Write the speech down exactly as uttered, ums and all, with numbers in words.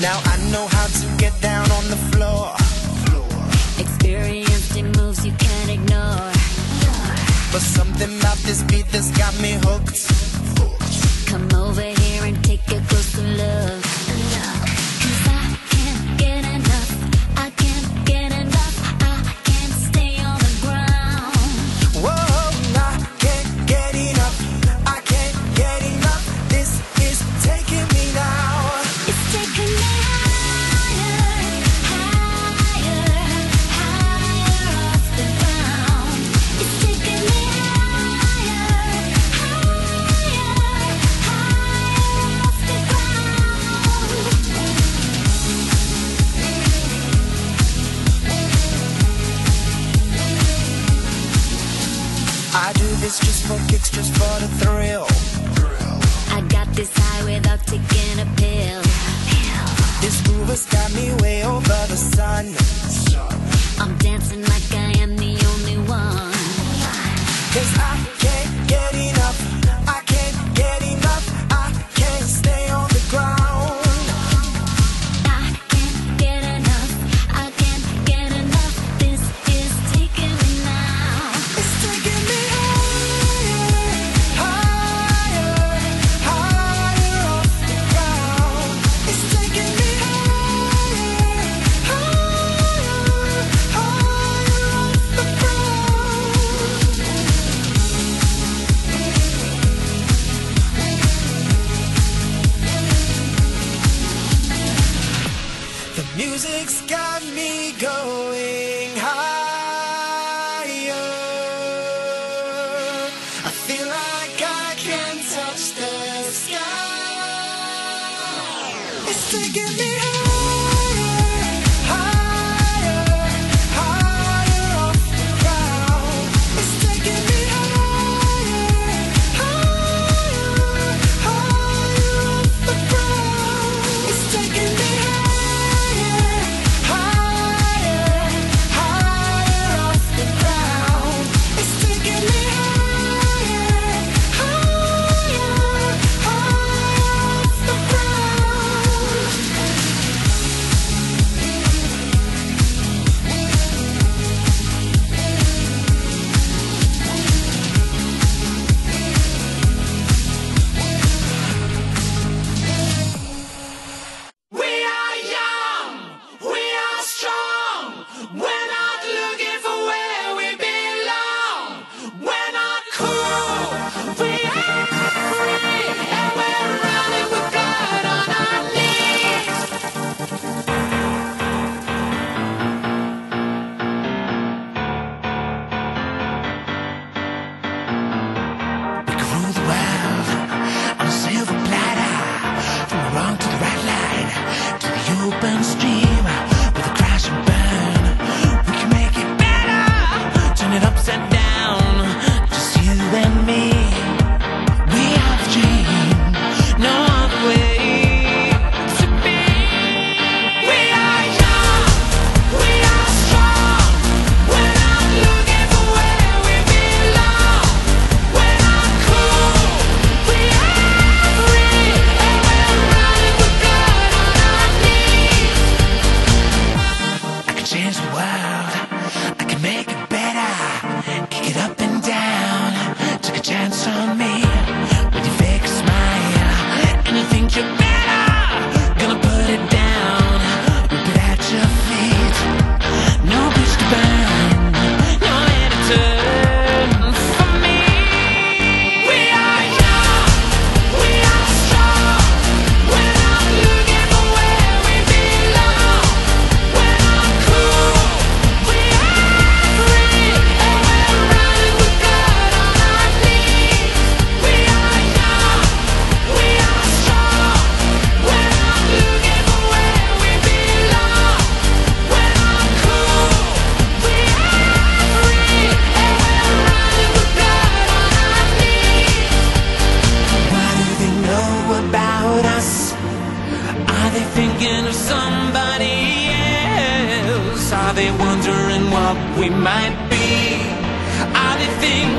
Now I know how to get down on the floor. Experienced in moves you can't ignore. But something about this beat that's got me hooked. Come over here and take a closer look. Cause I can't get enough, I can't get enough, I can't stay on the ground. Whoa, I can't get enough, I can't get enough. This is taking me now. It's taking me higher, higher, higher off the ground. It's taking me higher, higher, higher off the ground. I do this just for kicks, just for the thrill. I got this high without taking a pill. This groove has got me way over the sun. I'm dancing like I am the only one. Cause I can't get enough, I can't get enough, I can't stay on the ground. I can't get enough, I can't get enough. This is taking me now. It's taking me higher, higher, higher off the ground. It's taking me higher, higher, higher off the ground. The music's got me going higher. I feel like I can touch the sky. It's taking me higher, higher, higher off the ground. It's taking me higher, higher, higher off the ground. It's taking me higher, higher, higher off the ground. It's taking me higher, higher, higher off the ground. We are young, we are strong. We're not looking for where we belong. We're not cool, we are free, and we're running with blood on our knees. We can rule the world on a silver platter, from the wrong to the right line, to the open stream with a crash and burn. We can make it better, turn it upside down, just you and me. We have a dream, no other way to be. We are young, we are strong. We're not looking for where we belong. We're not cool, we are free, and we're running with blood on our knees. I can change the world, I can make it better, kick it up and down. Take a chance on me with your fake smile, and you think you're better. Gonna put it down, rip it at your feet. No bridge to burn, no way to turn for me. We are young, we are strong. We're not looking for where we belong. We're not cool, we are free, and we're running with blood on our knees. We are young, we are strong. We're not looking for where we belong. We're not cool, we are free, and we're running with blood on our knees. What do they know about us? Are they thinking of somebody else? Are they wondering what we might be? Are they thinking